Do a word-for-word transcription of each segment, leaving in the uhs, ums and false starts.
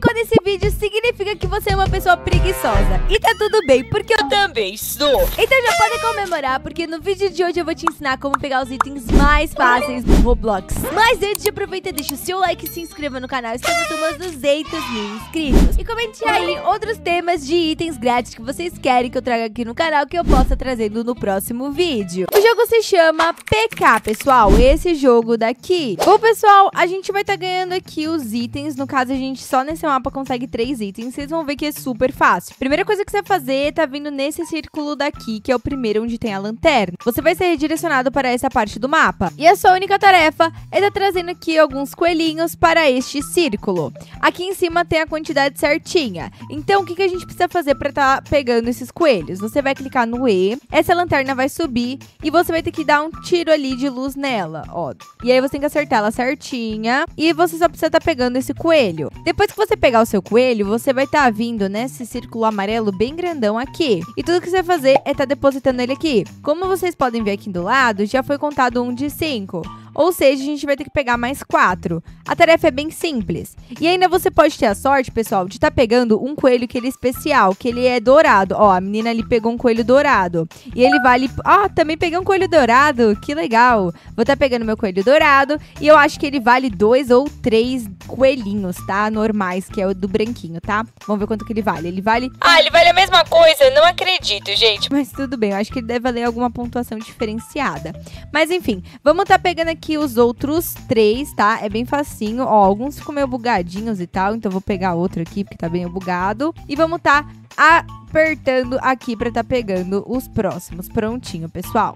clicou nesse vídeo significa que você é uma pessoa preguiçosa. E tá tudo bem, porque eu também sou. Então já podem comemorar, porque no vídeo de hoje eu vou te ensinar como pegar os itens mais fáceis do Roblox. Mas antes de aproveitar, deixa o seu like e se inscreva no canal. Estamos umas duzentos mil inscritos. E comente aí outros temas de itens grátis que vocês querem que eu traga aqui no canal, que eu possa trazendo no próximo vídeo. O jogo se chama P K, pessoal. Esse jogo daqui. Bom, pessoal, a gente vai estar tá ganhando aqui os itens. No caso, a gente só nesse mapa consegue três itens. Vocês vão ver que é super fácil. Primeira coisa que você vai fazer tá vindo nesse círculo daqui, que é o primeiro onde tem a lanterna. Você vai ser redirecionado para essa parte do mapa. E a sua única tarefa é tá trazendo aqui alguns coelhinhos para este círculo. Aqui em cima tem a quantidade certinha. Então, o que, que a gente precisa fazer para tá pegando esses coelhos? Você vai clicar no E, essa lanterna vai subir e você vai ter que dar um tiro ali de luz nela, ó. E aí você tem que acertar ela certinha e você só precisa tá pegando esse coelho. Depois que você pegar o seu coelho, você vai estar tá vindo nesse círculo amarelo bem grandão aqui. E tudo que você vai fazer é tá depositando ele aqui. Como vocês podem ver aqui do lado, já foi contado um de cinco. Ou seja, a gente vai ter que pegar mais quatro. A tarefa é bem simples. E ainda você pode ter a sorte, pessoal, de estar tá pegando um coelho que ele é especial, que ele é dourado. Ó, a menina ali pegou um coelho dourado. E ele vale... Ó, também peguei um coelho dourado. Que legal. Vou estar tá pegando meu coelho dourado. E eu acho que ele vale dois ou três coelhinhos, tá? Normais, que é o do branquinho, tá? Vamos ver quanto que ele vale. Ele vale... Ah, ele vale a mesma coisa. Não acredito, gente. Mas tudo bem. Eu acho que ele deve valer alguma pontuação diferenciada. Mas enfim, vamos estar tá pegando aqui aqui os outros três, tá? É bem facinho. Ó, alguns ficam meio bugadinhos e tal. Então, eu vou pegar outro aqui, porque tá bem bugado. E vamos tá apertando aqui pra tá pegando os próximos. Prontinho, pessoal.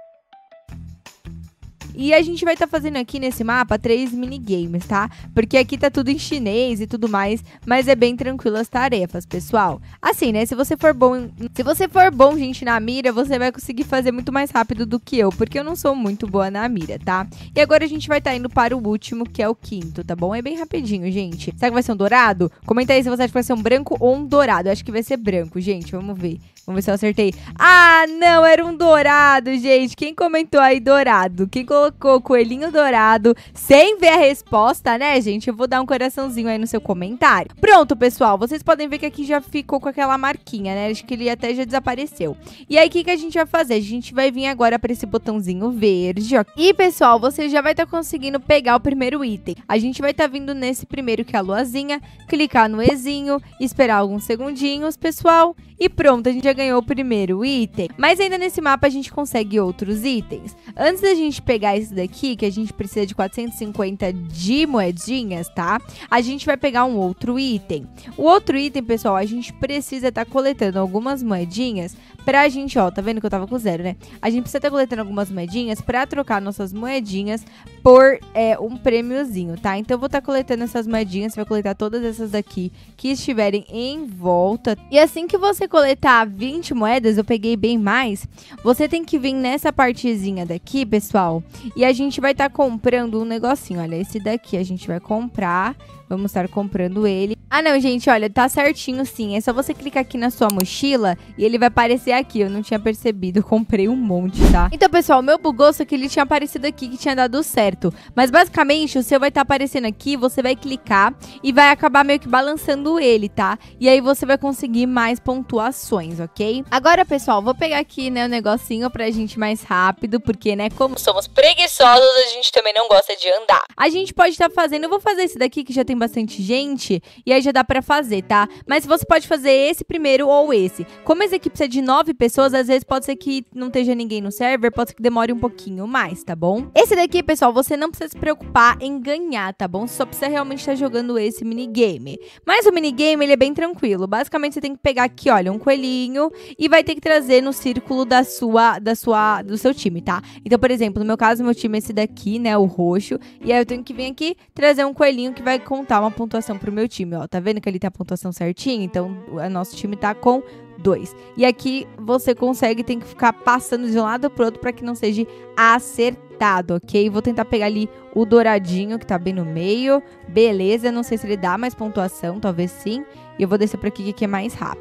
E a gente vai estar tá fazendo aqui nesse mapa três minigames, tá? Porque aqui tá tudo em chinês e tudo mais, mas é bem tranquilo as tarefas, pessoal. Assim, né? Se você for bom, se você for bom, gente, na mira, você vai conseguir fazer muito mais rápido do que eu, porque eu não sou muito boa na mira, tá? E agora a gente vai estar tá indo para o último, que é o quinto, tá bom? É bem rapidinho, gente. Será que vai ser um dourado? Comenta aí se você acha que vai ser um branco ou um dourado. Eu acho que vai ser branco, gente. Vamos ver. Vamos ver se eu acertei. Ah, não, era um dourado, gente. Quem comentou aí dourado? Quem colocou coelhinho dourado sem ver a resposta, né, gente? Eu vou dar um coraçãozinho aí no seu comentário. Pronto, pessoal. Vocês podem ver que aqui já ficou com aquela marquinha, né? Acho que ele até já desapareceu. E aí, o que, que a gente vai fazer? A gente vai vir agora para esse botãozinho verde, ó. E, pessoal, você já vai estar tá conseguindo pegar o primeiro item. A gente vai estar tá vindo nesse primeiro, que é a luazinha, clicar no Ezinho, esperar alguns segundinhos, pessoal. E pronto, a gente já ganhou o primeiro item. Mas ainda nesse mapa a gente consegue outros itens. Antes da gente pegar esse daqui, que a gente precisa de quatrocentos e cinquenta de moedinhas, tá? A gente vai pegar um outro item. O outro item, pessoal, a gente precisa estar tá coletando algumas moedinhas pra gente, ó, tá vendo que eu tava com zero, né? A gente precisa estar tá coletando algumas moedinhas pra trocar nossas moedinhas por é, um prêmiozinho, tá? Então eu vou estar tá coletando essas moedinhas, você vai coletar todas essas daqui que estiverem em volta. E assim que você coletar vinte moedas, eu peguei bem mais, você tem que vir nessa partezinha daqui, pessoal, e a gente vai estar tá comprando um negocinho. Olha, esse daqui a gente vai comprar. Vamos estar comprando ele. Ah, não, gente, olha, tá certinho sim. É só você clicar aqui na sua mochila e ele vai aparecer aqui. Eu não tinha percebido, eu comprei um monte, tá? Então, pessoal, o meu bugou, só que ele tinha aparecido aqui, que tinha dado certo. Mas, basicamente, o seu vai estar tá aparecendo aqui, você vai clicar e vai acabar meio que balançando ele, tá? E aí você vai conseguir mais pontuações, ok? Agora, pessoal, vou pegar aqui, né, o negocinho pra gente mais rápido, porque, né, como somos preguiçosos, a gente também não gosta de andar. A gente pode estar tá fazendo, eu vou fazer esse daqui que já tem bastante gente, e aí já dá pra fazer, tá? Mas você pode fazer esse primeiro ou esse. Como essa equipe precisa de nove pessoas, às vezes pode ser que não esteja ninguém no server, pode ser que demore um pouquinho mais, tá bom? Esse daqui, pessoal, você não precisa se preocupar em ganhar, tá bom? Você só precisa realmente estar jogando esse minigame. Mas o minigame, ele é bem tranquilo. Basicamente, você tem que pegar aqui, olha, um coelhinho e vai ter que trazer no círculo da sua, da sua, do seu time, tá? Então, por exemplo, no meu caso, meu time é esse daqui, né, o roxo, e aí eu tenho que vir aqui trazer um coelhinho que vai contar uma pontuação pro meu time, ó. Tá vendo que ele tem a pontuação certinha? Então, o nosso time tá com dois. E aqui você consegue, tem que ficar passando de um lado pro outro para que não seja acertado, ok? Vou tentar pegar ali o douradinho que tá bem no meio. Beleza, não sei se ele dá mais pontuação, talvez sim. E eu vou descer por aqui que é mais rápido.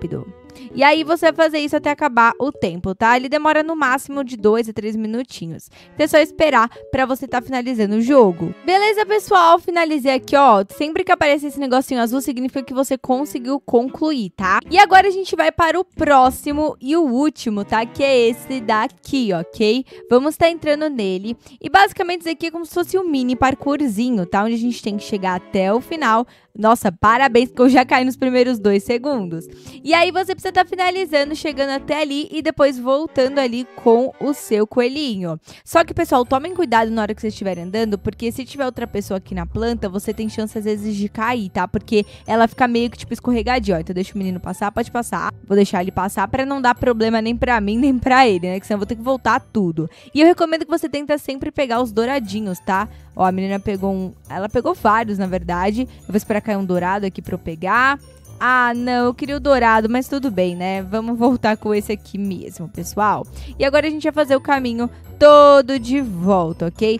E aí você vai fazer isso até acabar o tempo, tá? Ele demora no máximo de dois a três minutinhos. Então é só esperar pra você estar tá finalizando o jogo. Beleza, pessoal? Finalizei aqui, ó. Sempre que aparece esse negocinho azul, significa que você conseguiu concluir, tá? E agora a gente vai para o próximo e o último, tá? Que é esse daqui, ok? Vamos estar tá entrando nele. E basicamente isso aqui é como se fosse um mini parkourzinho, tá? Onde a gente tem que chegar até o final. Nossa, parabéns, que eu já caí nos primeiros dois segundos. E aí você precisa estar tá finalizando, chegando até ali e depois voltando ali com o seu coelhinho. Só que, pessoal, tomem cuidado na hora que vocês estiverem andando, porque se tiver outra pessoa aqui na planta, você tem chance às vezes de cair, tá? Porque ela fica meio que tipo escorregadia, ó. Então deixa o menino passar, pode passar. Vou deixar ele passar pra não dar problema nem pra mim, nem pra ele, né? Que senão eu vou ter que voltar tudo. E eu recomendo que você tenta sempre pegar os douradinhos, tá? Ó, a menina pegou um... Ela pegou vários, na verdade. Eu vou esperar cair um dourado aqui pra eu pegar. Ah, não, eu queria o dourado, mas tudo bem, né? Vamos voltar com esse aqui mesmo, pessoal. E agora a gente vai fazer o caminho todo de volta, ok?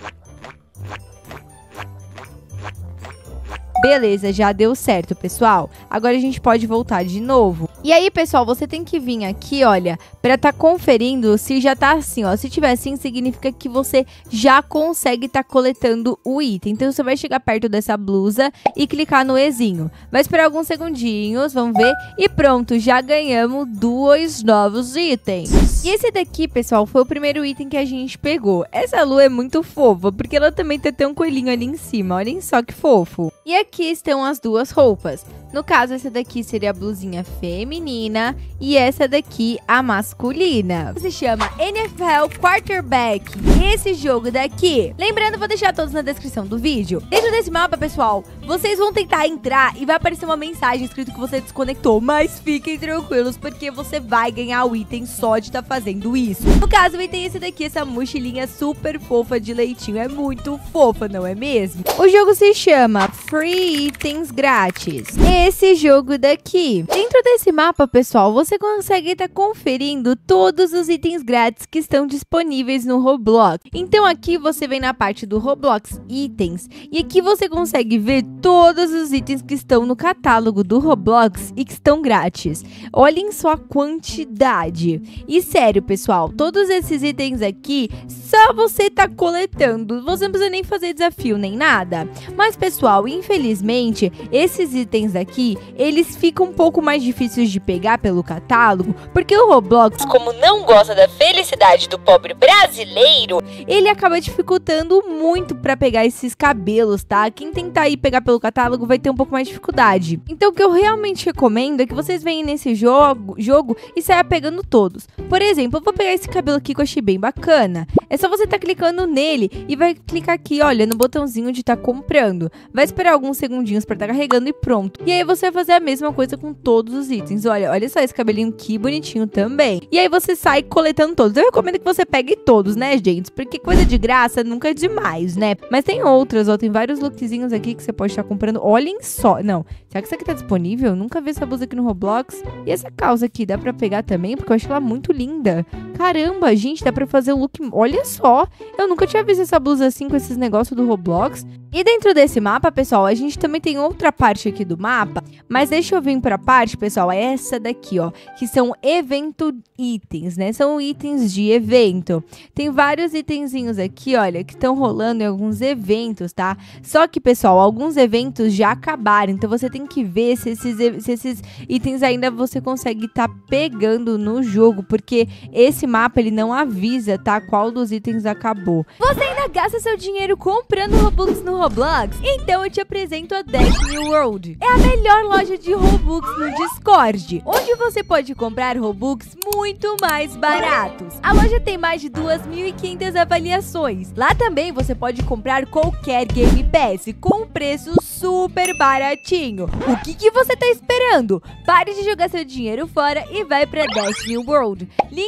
Beleza, já deu certo, pessoal. Agora a gente pode voltar de novo. E aí, pessoal, você tem que vir aqui, olha, pra tá conferindo se já tá assim, ó. Se tiver assim, significa que você já consegue tá coletando o item. Então, você vai chegar perto dessa blusa e clicar no Ezinho. Vai esperar alguns segundinhos, vamos ver. E pronto, já ganhamos dois novos itens. E esse daqui, pessoal, foi o primeiro item que a gente pegou. Essa lua é muito fofa, porque ela também tem até um coelhinho ali em cima. Olhem só que fofo. E aqui estão as duas roupas. No caso, essa daqui seria a blusinha feminina e essa daqui a masculina. Se chama N F L Quarterback. Esse jogo daqui, lembrando, vou deixar todos na descrição do vídeo. Dentro desse mapa, pessoal, vocês vão tentar entrar e vai aparecer uma mensagem escrito que você desconectou. Mas fiquem tranquilos, porque você vai ganhar o item só de estar fazendo isso. No caso, o item é esse daqui, essa mochilinha super fofa de leitinho. É muito fofa, não é mesmo? O jogo se chama Free Itens Grátis. Esse jogo daqui. Dentro desse mapa, pessoal, você consegue estar tá conferindo todos os itens grátis que estão disponíveis no Roblox. Então aqui você vem na parte do Roblox Itens e aqui você consegue ver todos os itens que estão no catálogo do Roblox e que estão grátis. Olhem só a quantidade. E sério, pessoal, todos esses itens aqui só você tá coletando. Você não precisa nem fazer desafio nem nada. Mas, pessoal, infelizmente, esses itens aqui, eles ficam um pouco mais difíceis de pegar pelo catálogo, porque o Roblox, como não gosta da felicidade do pobre brasileiro, ele acaba dificultando muito pra pegar esses cabelos, tá? Quem tentar ir pegar pelo catálogo vai ter um pouco mais de dificuldade. Então, o que eu realmente recomendo é que vocês venham nesse jogo, jogo e saiam pegando todos. Por exemplo, eu vou pegar esse cabelo aqui que eu achei bem bacana. É só você tá clicando nele e vai clicar aqui, olha, no botãozinho de tá comprando. Vai esperar alguns segundinhos pra tá carregando e pronto. E aí você vai fazer a mesma coisa com todos os itens. Olha, olha só esse cabelinho que bonitinho também. E aí você sai coletando todos. Eu recomendo que você pegue todos, né, gente? Porque coisa de graça nunca é demais, né? Mas tem outras, ó. Tem vários lookzinhos aqui que você pode estar comprando. Olhem só. Não, será que isso aqui tá disponível? Eu nunca vi essa blusa aqui no Roblox. E essa calça aqui, dá pra pegar também? Porque eu acho ela muito linda. Caramba, gente, dá pra fazer um look... Olha só, eu nunca tinha visto essa blusa assim com esses negócios do Roblox. E dentro desse mapa, pessoal, a gente também tem outra parte aqui do mapa. Mas deixa eu vir pra parte, pessoal, é essa daqui, ó. Que são evento itens, né? São itens de evento. Tem vários itenzinhos aqui, olha, que estão rolando em alguns eventos, tá? Só que, pessoal, alguns eventos já acabaram. Então você tem que ver se esses, se esses itens ainda você consegue estar tá pegando no jogo. Porque esse mapa, ele não avisa, tá? Qual dos itens acabou. Você ainda gasta seu dinheiro comprando Robux no Roblox? Então eu te apresento a Dash New World. É a melhor loja de Robux no Discord, onde você pode comprar Robux muito mais baratos. A loja tem mais de duas mil e quinhentas avaliações. Lá também você pode comprar qualquer Game Pass com um preço super baratinho. O que que você tá esperando? Pare de jogar seu dinheiro fora e vai pra Dash New World. Link na descrição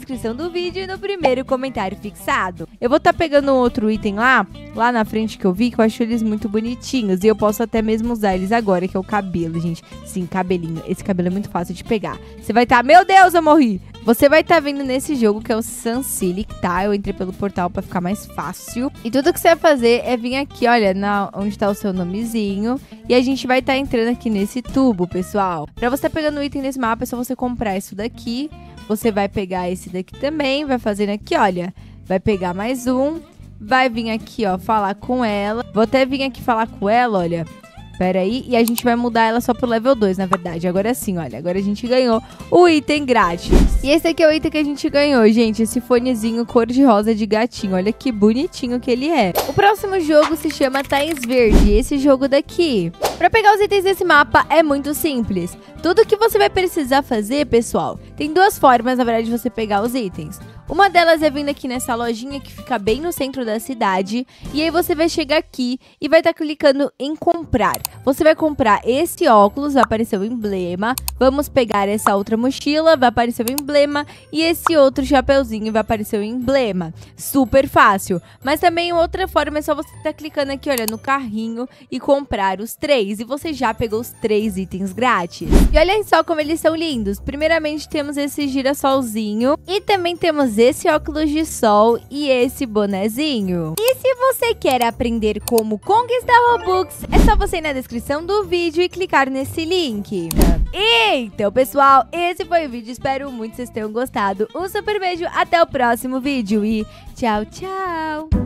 descrição do vídeo e no primeiro comentário fixado. Eu vou estar tá pegando um outro item lá, lá na frente que eu vi, que eu acho eles muito bonitinhos. E eu posso até mesmo usar eles agora, que é o cabelo, gente. Sim, cabelinho. Esse cabelo é muito fácil de pegar. Você vai estar... Tá... Meu Deus, eu morri! Você vai estar tá vendo nesse jogo que é o Sunsilic, tá? Eu entrei pelo portal pra ficar mais fácil. E tudo que você vai fazer é vir aqui, olha, na, onde tá o seu nomezinho. E a gente vai estar tá entrando aqui nesse tubo, pessoal. Pra você tá pegando o item nesse mapa, é só você comprar isso daqui. Você vai pegar esse daqui também, vai fazendo aqui, olha. Vai pegar mais um. Vai vir aqui, ó, falar com ela. Vou até vir aqui falar com ela, olha. Pera aí, e a gente vai mudar ela só pro level dois, na verdade. Agora sim, olha, agora a gente ganhou o item grátis. E esse aqui é o item que a gente ganhou, gente. Esse fonezinho cor-de-rosa de gatinho. Olha que bonitinho que ele é. O próximo jogo se chama Times Verde, esse jogo daqui. Pra pegar os itens desse mapa é muito simples. Tudo que você vai precisar fazer, pessoal, tem duas formas, na verdade, de você pegar os itens. Uma delas é vindo aqui nessa lojinha que fica bem no centro da cidade. E aí você vai chegar aqui e vai estar tá clicando em comprar. Você vai comprar esse óculos, vai aparecer o emblema. Vamos pegar essa outra mochila, vai aparecer o emblema. E esse outro chapeuzinho vai aparecer o emblema. Super fácil. Mas também outra forma é só você estar tá clicando aqui, olha, no carrinho e comprar os três. E você já pegou os três itens grátis. E olhem só como eles são lindos. Primeiramente temos esse girassolzinho. E também temos esse óculos de sol e esse bonezinho. E se você quer aprender como conquistar Robux, é só você ir na descrição do vídeo e clicar nesse link. Então, pessoal, esse foi o vídeo. Espero muito que vocês tenham gostado. Um super beijo, até o próximo vídeo e tchau, tchau!